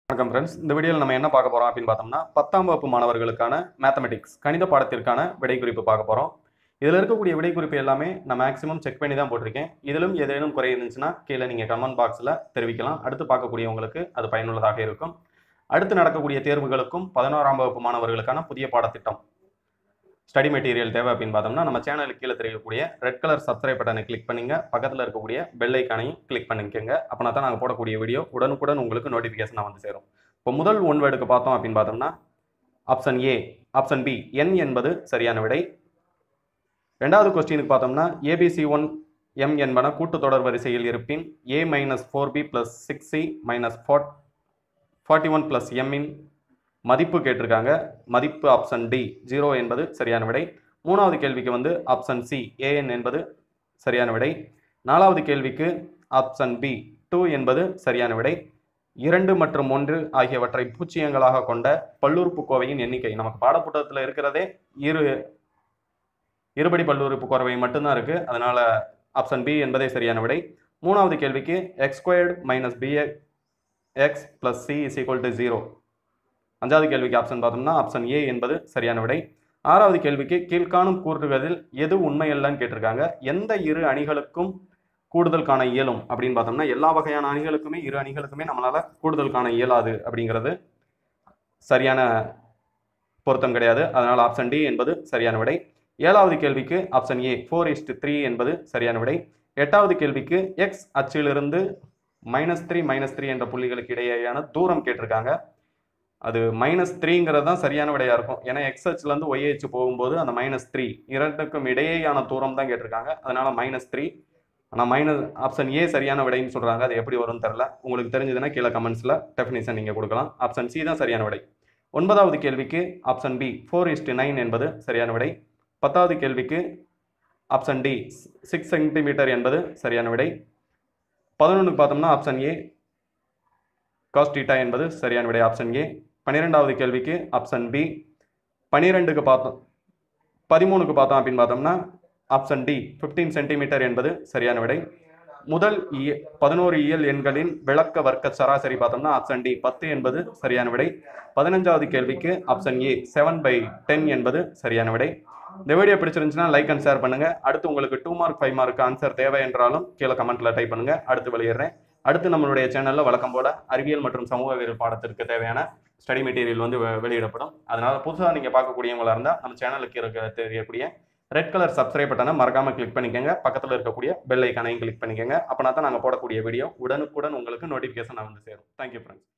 வணக்கம் ஃப்ரெண்ட்ஸ். இந்த வீடியோவில் நம்ம என்ன பார்க்க போகிறோம் அப்படின்னு பார்த்தோம்னா 10ஆம் வகுப்பு மாணவர்களுக்கான மேத்தமெட்டிக்ஸ் கணித பாடத்திற்கான விடை குறிப்பு பார்க்க போகிறோம். இதில் இருக்கக்கூடிய விடை குறிப்பு எல்லாமே நான் மேக்ஸிமம் செக் பண்ணி தான் போட்டிருக்கேன். இதிலும் ஏதேனும் குறை இருந்துச்சுன்னா கீழே நீங்கள் கமெண்ட் பாக்ஸில் தெரிவிக்கலாம். அடுத்து பார்க்கக்கூடியவங்களுக்கு அது பயனுள்ளதாக இருக்கும். அடுத்து நடக்கக்கூடிய தேர்வுகளுக்கும் 11ஆம் வகுப்பு மாணவர்களுக்கான புதிய பாடத்திட்டம் ஸ்டடி மெட்டீரியல் தேவை அப்படின்னு பார்த்தோம்னா நம்ம சேனலுக்கு கீழே தெரியக்கூடிய ரெட் கலர் சப்ஸ்கிரைப் பட்டனை கிளிக் பண்ணுங்க. பக்கத்தில் இருக்கக்கூடிய பெல் ஐக்கானையும் கிளிக் பண்ணிக்கோங்க. அப்படின்னா தான் நாங்கள் போடக்கூடிய வீடியோ உடனுக்குடன் உங்களுக்கு நோட்டிஃபிகேஷன் வந்து சேரும். இப்போ முதல் ஒன் வேர்டுக்கு பார்த்தோம் அப்படின்னு பார்த்தோம்னா ஆப்ஷன் ஏ, ஆப்ஷன் பி என் என்பது சரியான விடை. ரெண்டாவது கொஸ்டினுக்கு பார்த்தோம்னா ஏபிசி 1 எம் என்பன கூட்டுத்தொடர் வரிசையில் இருப்பின் a - 4b + 6c - 41 + m இன் மதிப்பு கேட்டிருக்காங்க. மதிப்பு ஆப்ஷன் டி 0 என்பது சரியான விடை. மூணாவது கேள்விக்கு வந்து ஆப்ஷன் சி an என்பது சரியான விடை. நாலாவது கேள்விக்கு ஆப்ஷன் பி 2 என்பது சரியான விடை. 2 மற்றும் 1 ஆகியவற்றை பூஜ்ஜியங்களாக கொண்ட பல்லுறுப்புக்கோவையின் எண்ணிக்கை நமக்கு பாடப்புத்தகத்தில் இருக்கிறதே இருபடி பல்லுறுப்புக்கோவை மட்டும்தான் இருக்கு. அதனால ஆப்ஷன் பி என்பதே சரியான விடை. மூணாவது கேள்விக்கு x² - bx + c = 0. அஞ்சாவது கேள்விக்கு ஆப்ஷன் பார்த்தோம்னா ஆப்ஷன் ஏ என்பது சரியான விடை. ஆறாவது கேள்விக்கு கீழ்காணும் கூற்றுகளில் எது உண்மையல்லன்னு கேட்டிருக்காங்க. எந்த இரு அணிகளுக்கும் கூடுதல் காண இயலும் அப்படின்னு பார்த்தோம்னா எல்லா வகையான அணிகளுக்குமே இரு அணிகளுக்குமே நம்மளால கூடுதல் காண இயலாது அப்படிங்கிறது சரியான பொருத்தம் கிடையாது. அதனால் ஆப்ஷன் டி என்பது சரியான விடை. ஏழாவது கேள்விக்கு ஆப்ஷன் ஏ 4:3 என்பது சரியான விடை. எட்டாவது கேள்விக்கு எக்ஸ் அச்சிலிருந்து -3 -3 என்ற புள்ளிகளுக்கு இடையேயான தூரம் கேட்டிருக்காங்க. அது -3ங்கிறது தான் சரியான விடையா இருக்கும். ஏன்னா எக்ஸ் அச்சுலேருந்து ஒய் அச்சு போகும்போது அந்த -3 இரண்டுக்கும் இடையேயான தூரம் தான் கேட்டிருக்காங்க. அதனால -3. ஆனால் ஆப்ஷன் ஏ சரியான விடைன்னு சொல்றாங்க. அது எப்படி வரும்னு தெரியல. உங்களுக்கு தெரிஞ்சதுன்னா கீழே கமெண்ட்ஸ்ல டெஃபினிஷன் நீங்க கொடுக்கலாம். ஆப்ஷன் சி தான் சரியான விடை. ஒன்பதாவது கேள்விக்கு ஆப்ஷன் பி 4:9 என்பது சரியான விடை. 10வது கேள்விக்கு ஆப்ஷன் டி 6 சென்டிமீட்டர் என்பது சரியான விடை. 11க்கு பார்த்தோம்னா ஆப்ஷன் ஏ cos θ என்பது சரியான விடை. Option A. 12வது கேள்விக்கு ஆப்ஷன் பி. 13க்கு பார்த்தோம் அப்படின்னு பார்த்தோம்னா ஆப்ஷன் டி 15 சென்டிமீட்டர் என்பது சரியான விடை. முதல் 11 இயல் எண்களின் விளக்க வர்க்க சராசரி பார்த்தோம்னா ஆப்ஷன் டி 10 என்பது சரியான விடை. 15வது கேள்விக்கு ஆப்ஷன் ஏ 7/10 என்பது சரியான விடை. இந்த வீடியோ பிடிச்சிருந்துச்சுன்னா லைக் அண்ட் ஷேர் பண்ணுங்க. அடுத்து உங்களுக்கு 2 மார்க் 5 மார்க் ஆன்சர் தேவை என்றாலும் கீழே கமெண்ட்ல டைப் பண்ணுங்க. அடுத்து வெளியிடுறேன். அடுத்து நம்மளுடைய சேனல்ல வழக்கம் போல அறிவியல் மற்றும் சமூகவியல் பாடத்திற்கு தேவையான ஸ்டடி மெட்டீரியல் வந்து வெளியிடப்படும். அதனால புதுசாக நீங்க பார்க்கக்கூடியவங்களா இருந்தால் நம்ம சேனலுக்கு தெரியக்கூடிய ரெட் கலர் சப்ஸ்கிரைப் பட்டனை மறக்காம கிளிக் பண்ணிக்கோங்க. பக்கத்தில் இருக்கக்கூடிய பெல் ஐக்கானையும் கிளிக் பண்ணிக்கோங்க. அப்படின்னா தான் நாங்கள் போடக்கூடிய வீடியோ உடனுக்குடன் உங்களுக்கு நோட்டிஃபிகேஷன் வந்து சேரும். Thank you friends.